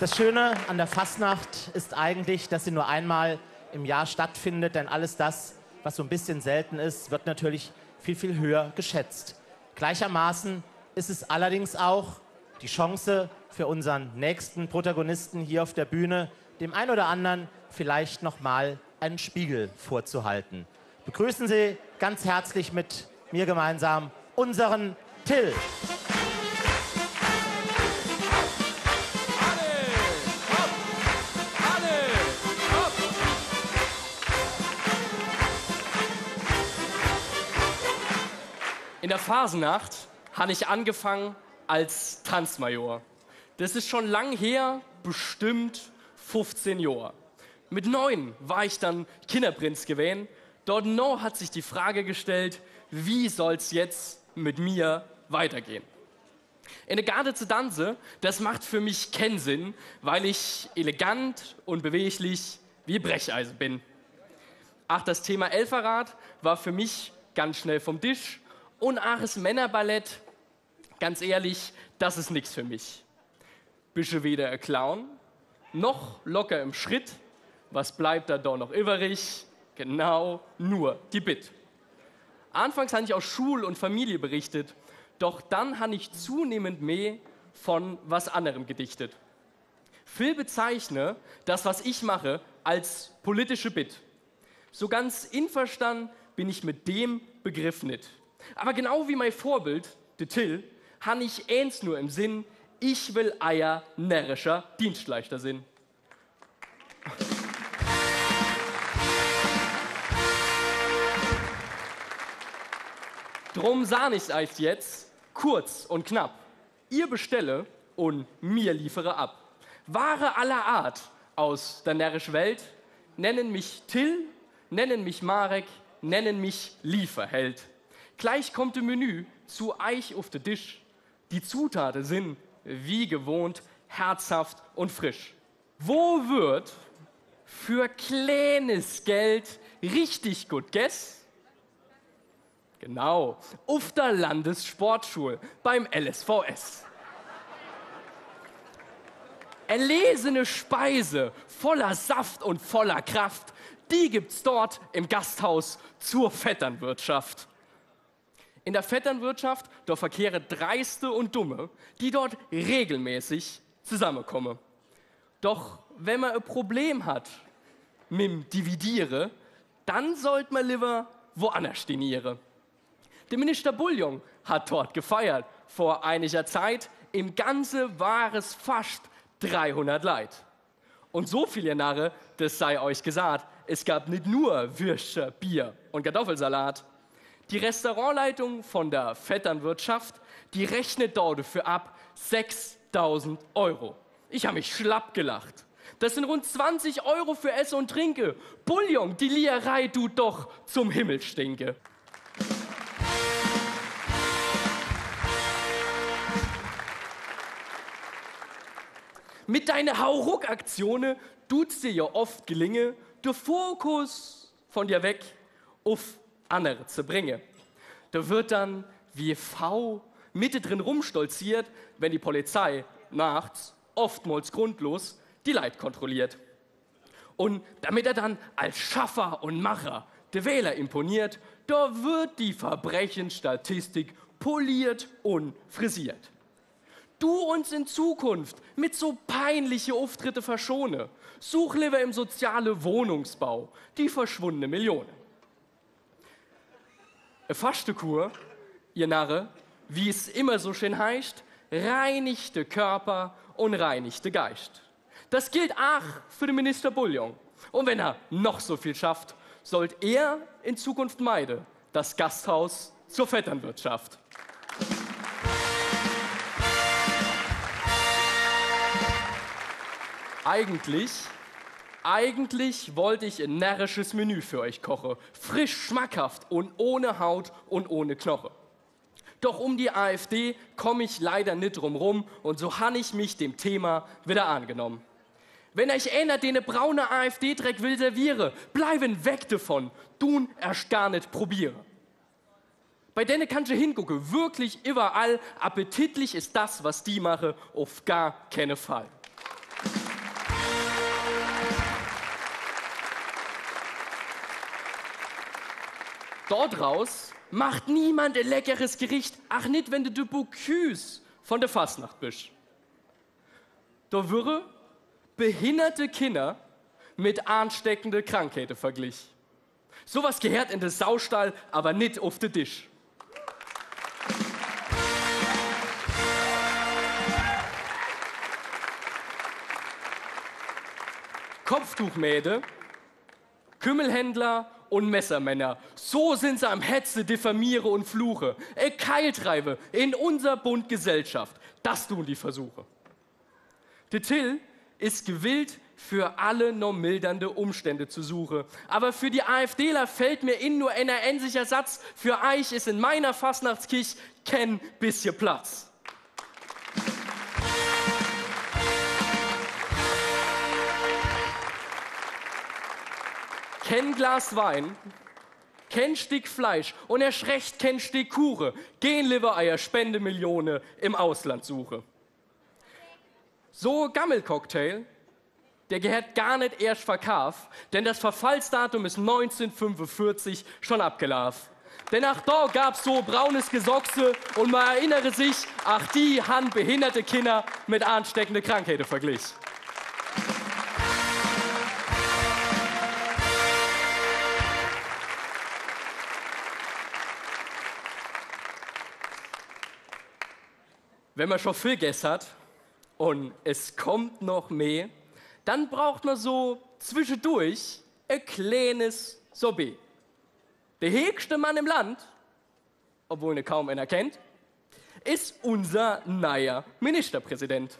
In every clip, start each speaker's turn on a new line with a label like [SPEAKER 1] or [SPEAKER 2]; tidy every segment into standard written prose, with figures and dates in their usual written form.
[SPEAKER 1] Das Schöne an der Fastnacht ist eigentlich, dass sie nur einmal im Jahr stattfindet, denn alles das, was so ein bisschen selten ist, wird natürlich viel, viel höher geschätzt. Gleichermaßen ist es allerdings auch die Chance für unseren nächsten Protagonisten hier auf der Bühne, dem einen oder anderen vielleicht noch mal einen Spiegel vorzuhalten. Begrüßen Sie ganz herzlich mit mir gemeinsam unseren Till.
[SPEAKER 2] In der Fasnacht habe ich angefangen als Tanzmajor. Das ist schon lang her, bestimmt 15 Jahre. Mit 9 war ich dann Kinderprinz gewesen. Dort noch hat sich die Frage gestellt, wie soll's jetzt mit mir weitergehen? In der Garde zu tanzen, das macht für mich keinen Sinn, weil ich elegant und beweglich wie Brecheisen bin. Ach, das Thema Elferrad war für mich ganz schnell vom Tisch. Und Ares Männerballett, ganz ehrlich, das ist nichts für mich. Bische weder ein Clown, noch locker im Schritt. Was bleibt da doch noch übrig? Genau, nur die Bit. Anfangs habe ich aus Schul und Familie berichtet, doch dann habe ich zunehmend mehr von was anderem gedichtet. Phil bezeichne das, was ich mache, als politische Bit. So ganz einverstanden bin ich mit dem Begriff nicht. Aber genau wie mein Vorbild, der Till, habe ich eins nur im Sinn: ich will eier närrischer Dienstleister sein. Drum sah ich euch jetzt kurz und knapp. Ihr bestelle und mir liefere ab. Ware aller Art aus der närrischen Welt nennen mich Till, nennen mich Marek, nennen mich Lieferheld. Gleich kommt im Menü zu euch auf den Tisch. Die Zutaten sind, wie gewohnt, herzhaft und frisch. Wo wird für kleines Geld richtig gut gegessen? Genau, auf der Landessportschule beim LSVS. Erlesene Speise voller Saft und voller Kraft, die gibt's dort im Gasthaus zur Vetternwirtschaft. In der Vetternwirtschaft, da verkehren Dreiste und Dumme, die dort regelmäßig zusammenkommen. Doch wenn man ein Problem hat mit dem Dividiere, dann sollte man lieber woanders diniere. Der Minister Bullion hat dort gefeiert, vor einiger Zeit. Im Ganze war es fast 300 Leid. Und so viele Narre, das sei euch gesagt, es gab nicht nur Würstchen, Bier und Kartoffelsalat. Die Restaurantleitung von der Vetternwirtschaft, die rechnet dort dafür ab 6.000 Euro. Ich habe mich schlapp gelacht. Das sind rund 20 Euro für Essen und Trinke. Bullion, die Liererei tut doch zum Himmel stinke. Mit deinen Hauruck-Aktionen tut's dir ja oft gelingen, den Fokus von dir weg auf andere zu bringen. Da wird dann wie V mittendrin rumstolziert, wenn die Polizei nachts, oftmals grundlos, die Leute kontrolliert. Und damit er dann als Schaffer und Macher der Wähler imponiert, da wird die Verbrechensstatistik poliert und frisiert. Du uns in Zukunft mit so peinliche Auftritte verschone. Such lieber im sozialen Wohnungsbau die verschwundene Millionen. Eine Fastekur, ihr Narre, wie es immer so schön heißt, reinigte Körper und reinigte Geist. Das gilt auch für den Minister Bullion. Und wenn er noch so viel schafft, sollte er in Zukunft meiden das Gasthaus zur Vetternwirtschaft. Eigentlich wollte ich ein närrisches Menü für euch kochen. Frisch, schmackhaft und ohne Haut und ohne Knoche. Doch um die AfD komme ich leider nicht drum rum und so habe ich mich dem Thema wieder angenommen. Wenn euch erinnert, den braune AfD-Dreck will serviere, bleiben weg davon, tun erst gar nicht probiere. Bei denen kannst du hingucken, wirklich überall. Appetitlich ist das, was die mache, auf gar keinen Fall. Dort raus macht niemand ein leckeres Gericht, ach nicht, wenn du de Bocuse von der Fastnacht bist. Da würden behinderte Kinder mit ansteckenden Krankheiten verglichen. Sowas gehört in den Saustall, aber nicht auf den Tisch. Kopftuchmäde, Kümmelhändler und Messermänner. So sind sie am Hetze, diffamiere und fluche. Keil treibe in unser Bund Gesellschaft. Das tun die Versuche. Der Till ist gewillt, für alle noch mildernde Umstände zu suchen. Aber für die AfDler fällt mir nur ein einziger Satz. Für euch ist in meiner Fastnachtskirche kein bisschen Platz. Kein Glas Wein, kein Stück Fleisch und erst recht kein Stück Kuchen. Gehen lieber Eier Spendemillionen im Ausland suche. So Gammelcocktail, der gehört gar nicht erst verkauft, denn das Verfallsdatum ist 1945 schon abgelaufen. Denn ach da gab's so braunes Gesochse und man erinnere sich, ach die han behinderte Kinder mit ansteckenden Krankheiten verglichen. Wenn man schon viel gegessen hat und es kommt noch mehr, dann braucht man so zwischendurch ein kleines Sorbet. Der höchste Mann im Land, obwohl ihn kaum einer kennt, ist unser neuer Ministerpräsident.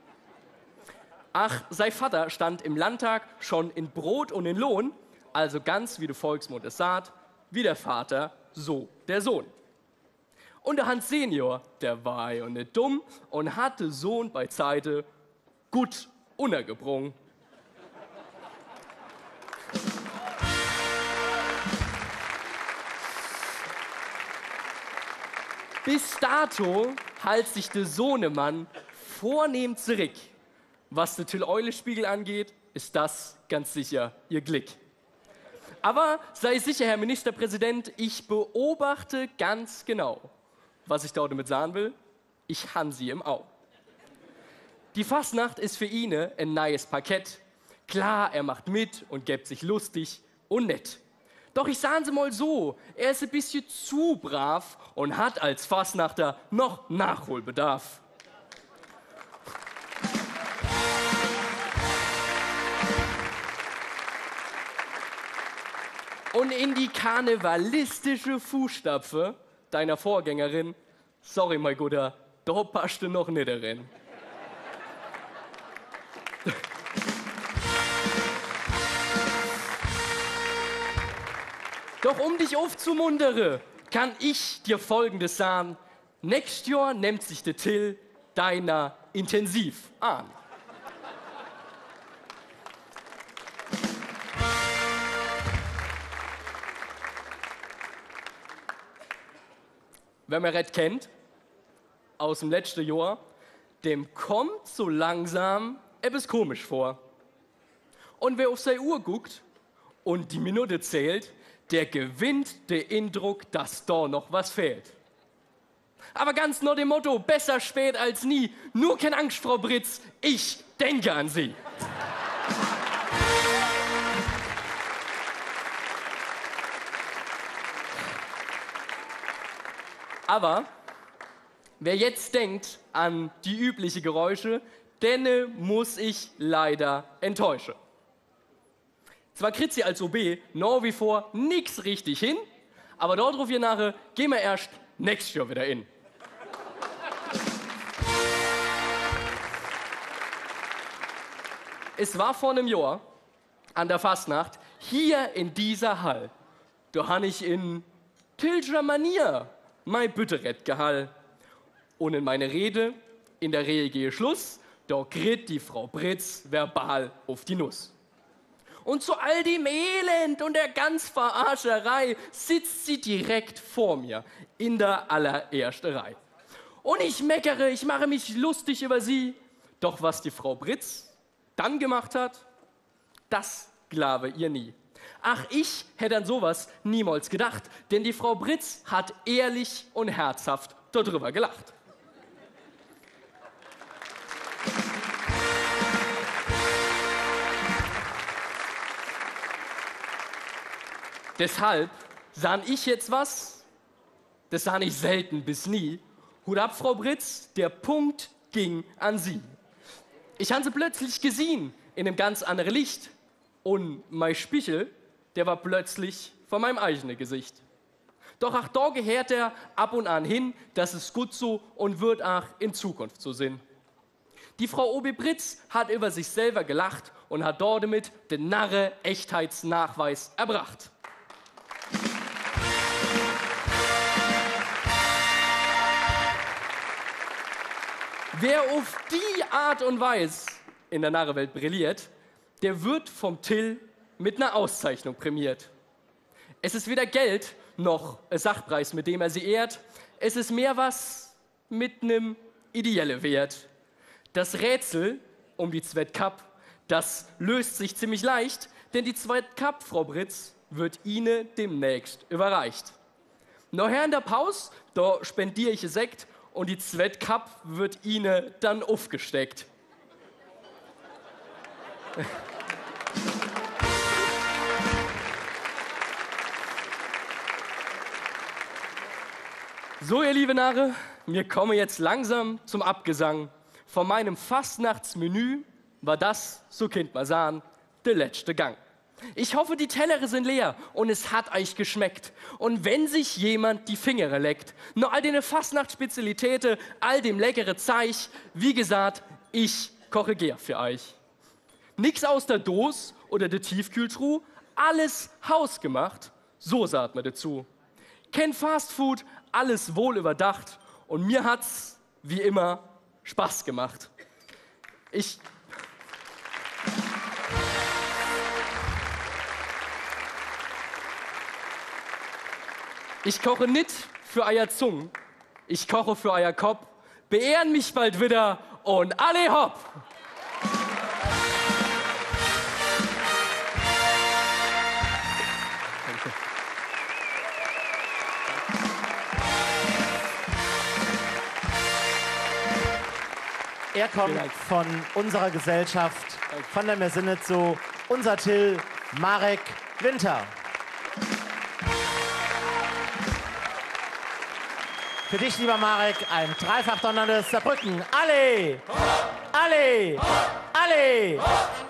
[SPEAKER 2] Ach, sein Vater stand im Landtag schon in Brot und in Lohn, also ganz wie der Volksmund es sagt, wie der Vater, so der Sohn. Und der Hans Senior, der war ja nicht dumm und hatte Sohn bei Zeite gut untergebrungen. Bis dato hält sich der Sohnemann vornehm zurück. Was der Till-Eule-Spiegel angeht, ist das ganz sicher ihr Glück. Aber sei sicher, Herr Ministerpräsident, ich beobachte ganz genau. Was ich damit sagen will, ich han sie im Au. Die Fastnacht ist für ihn ein neues Parkett. Klar, er macht mit und gibt sich lustig und nett. Doch ich sah'n sie mal so, er ist ein bisschen zu brav und hat als Fastnachter noch Nachholbedarf. Und in die karnevalistische Fußstapfe deiner Vorgängerin, sorry, mein Guter, da passt du noch nicht darin. Doch um dich aufzumuntern, kann ich dir Folgendes sagen. Nächstes Jahr nimmt sich der Till deiner intensiv an. Wer mir Red kennt, aus dem letzten Jahr, dem kommt so langsam etwas komisch vor. Und wer auf seine Uhr guckt und die Minute zählt, der gewinnt den Eindruck, dass da noch was fehlt. Aber ganz nach dem Motto, besser spät als nie, nur keine Angst, Frau Britz, ich denke an Sie. Aber wer jetzt denkt an die üblichen Geräusche, den muss ich leider enttäuschen. Zwar kriegt sie als OB noch wie vor nix richtig hin, aber dort ruf ihr nachher, gehen wir erst nächstes Jahr wieder in. Es war vor einem Jahr an der Fastnacht hier in dieser Hall. Da han ich in Tilger Manier mein Bütterett gehall. Und in meine Rede, in der Rehe gehe Schluss, da kriegt die Frau Britz verbal auf die Nuss. Und zu all dem Elend und der ganz Verarscherei sitzt sie direkt vor mir, in der allerersten Reihe. Und ich meckere, ich mache mich lustig über sie. Doch was die Frau Britz dann gemacht hat, das glaube ihr nie. Ach, ich hätte an sowas niemals gedacht, denn die Frau Britz hat ehrlich und herzhaft darüber gelacht. Deshalb sah ich jetzt was, das sah ich selten bis nie. Hut ab, Frau Britz, der Punkt ging an Sie. Ich habe sie plötzlich gesehen in einem ganz anderen Licht. Und mein Spiegel, der war plötzlich vor meinem eigenen Gesicht. Doch auch da gehört er ab und an hin, das ist gut so und wird auch in Zukunft so sein. Die Frau Obi Britz hat über sich selber gelacht und hat dort damit den Narre-Echtheitsnachweis erbracht. Wer auf die Art und Weise in der Narrewelt brilliert, der wird vom Till mit einer Auszeichnung prämiert. Es ist weder Geld noch ein Sachpreis, mit dem er sie ehrt. Es ist mehr was mit einem ideellen Wert. Das Rätsel um die Zweit-Cup, das löst sich ziemlich leicht, denn die Zweit-Cup, Frau Britz, wird Ihnen demnächst überreicht. Nachher in der Pause, da spendiere ich Sekt und die Zweit-Cup wird Ihnen dann aufgesteckt. So, ihr liebe Narre, wir kommen jetzt langsam zum Abgesang. Von meinem Fastnachtsmenü war das, so könnt man sagen, der letzte Gang. Ich hoffe, die Tellere sind leer und es hat euch geschmeckt. Und wenn sich jemand die Finger leckt, nur all den Fastnachtsspezialitäten, all dem leckere Zeug, wie gesagt, ich koche gern für euch. Nix aus der Dose oder der Tiefkühltruhe, alles hausgemacht, so sagt man dazu. Kein Fastfood, alles wohl überdacht und mir hat's, wie immer, Spaß gemacht. Ich koche nicht für euer Zungen, ich koche für euer Kopf. Beehren mich bald wieder und alle hopp!
[SPEAKER 1] Er kommt von unserer Gesellschaft, von der Mir sinnet so, unser Till, Marek Winter. Für dich, lieber Marek, ein dreifach donnerndes Saarbrücken. Alle! Alle! Alle!